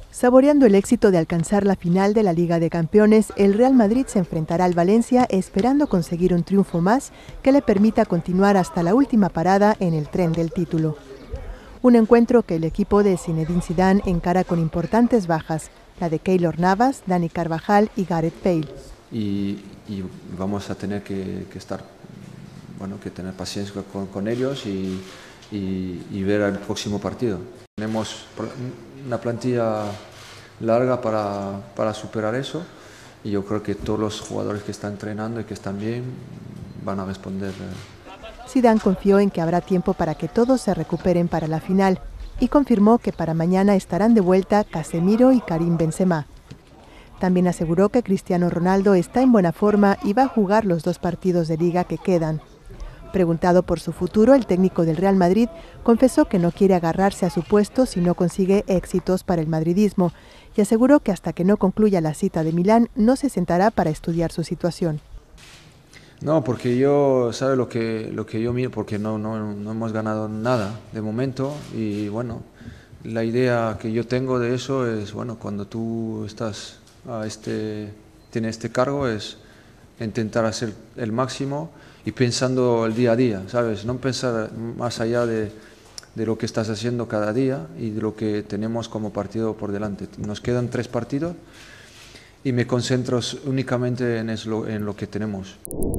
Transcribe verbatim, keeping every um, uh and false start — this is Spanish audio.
Saboreando el éxito de alcanzar la final de la Liga de Campeones, el Real Madrid se enfrentará al Valencia esperando conseguir un triunfo más que le permita continuar hasta la última parada en el tren del título. Un encuentro que el equipo de Zinedine Zidane encara con importantes bajas, la de Keylor Navas, Dani Carvajal y Gareth Bale. Y, y vamos a tener que, que estar, bueno, que tener paciencia con, con ellos y, y, y ver el próximo partido. Tenemos una plantilla larga para, para superar eso y yo creo que todos los jugadores que están entrenando y que están bien van a responder. Zidane confió en que habrá tiempo para que todos se recuperen para la final y confirmó que para mañana estarán de vuelta Casemiro y Karim Benzema. También aseguró que Cristiano Ronaldo está en buena forma y va a jugar los dos partidos de liga que quedan. Preguntado por su futuro, el técnico del Real Madrid confesó que no quiere agarrarse a su puesto si no consigue éxitos para el madridismo y aseguró que hasta que no concluya la cita de Milán no se sentará para estudiar su situación. No, porque yo, ¿sabe lo que, lo que yo miro? Porque no, no, no hemos ganado nada de momento y bueno, la idea que yo tengo de eso es, bueno, cuando tú estás a este, tienes este cargo es intentar hacer el máximo y pensando el día a día, ¿sabes? No pensar más allá de, de lo que estás haciendo cada día y de lo que tenemos como partido por delante. Nos quedan tres partidos y me concentro únicamente en, eso, en lo que tenemos.